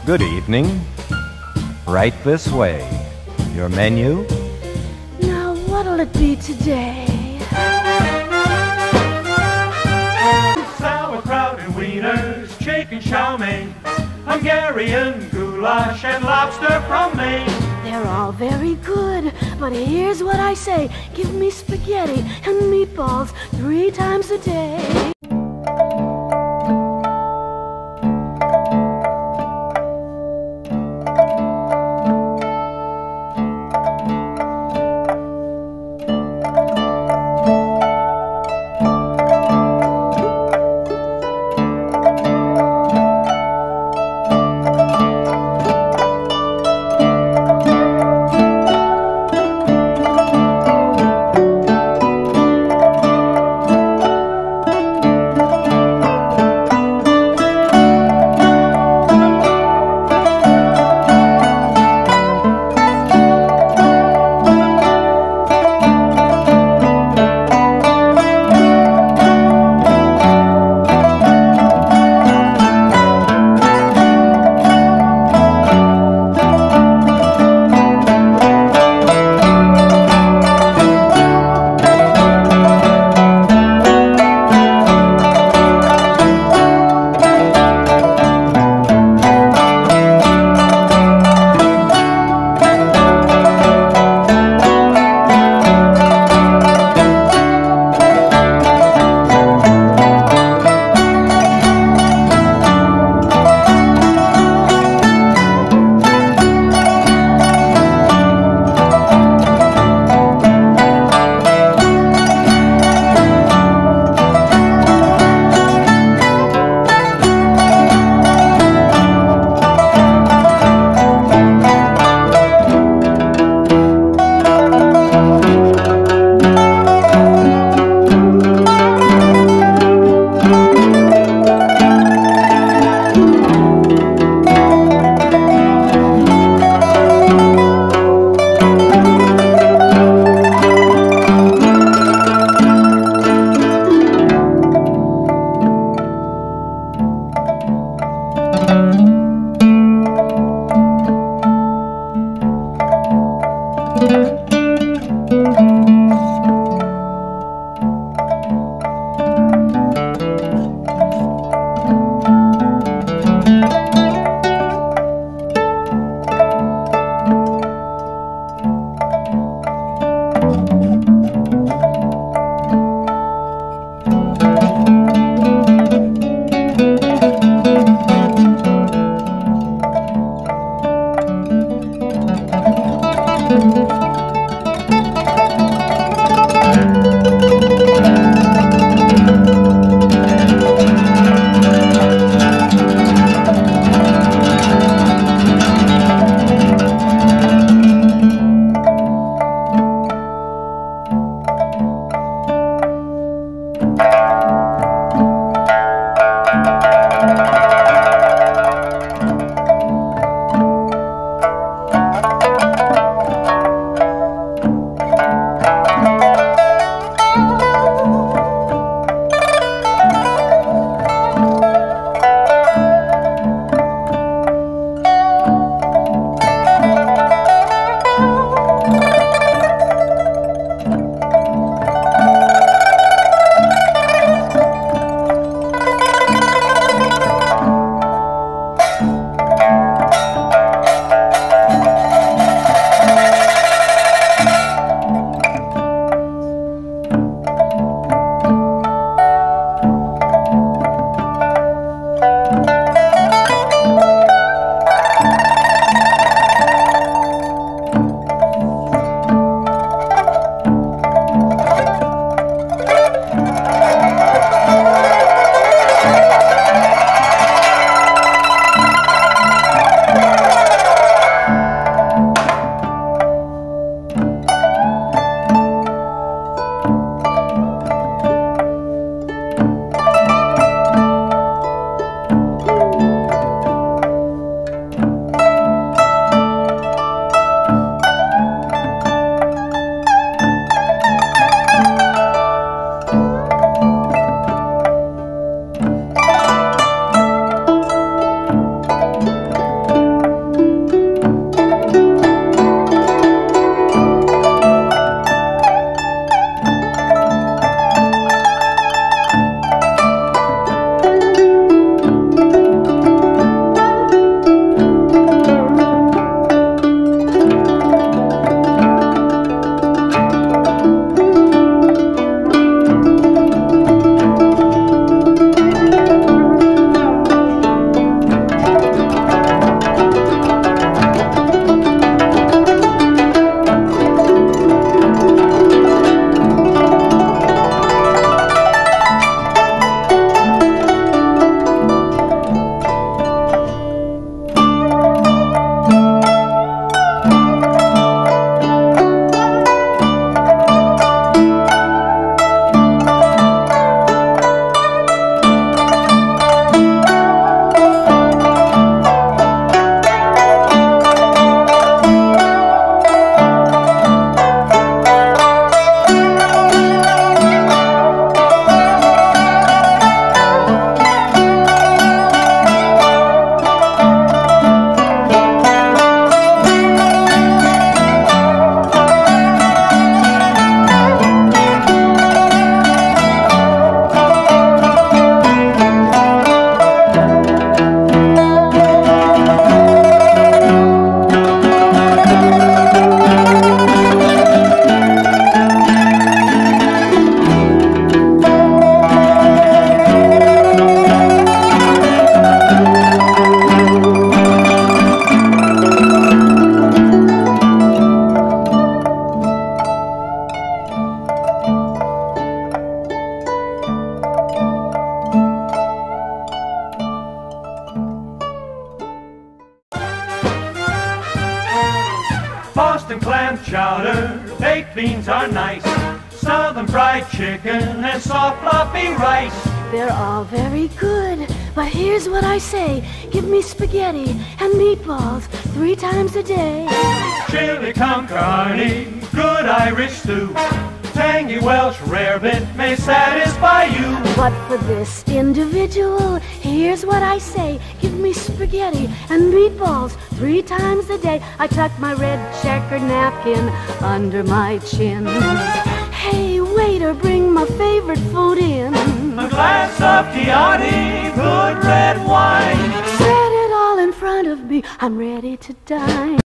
Good evening. Right this way. Your menu? Now, what'll it be today? Sauerkraut and wieners, chicken chow mein, Hungarian goulash and lobster from Maine. They're all very good, but here's what I say. Give me spaghetti and meatballs 3 times a day. Boston clam chowder, baked beans are nice. Southern fried chicken and soft fluffy rice. They're all very good, but here's what I say. Give me spaghetti and meatballs 3 times a day. Chili con carne, good Irish stew. Tangy Welsh rarebit may satisfy you. But for this individual, here's what I say. Give me spaghetti and meatballs 3 times a day. I tuck my red checkered napkin under my chin. Hey, waiter, bring my favorite food in. A glass of Chianti, good red wine. Set it all in front of me, I'm ready to dine.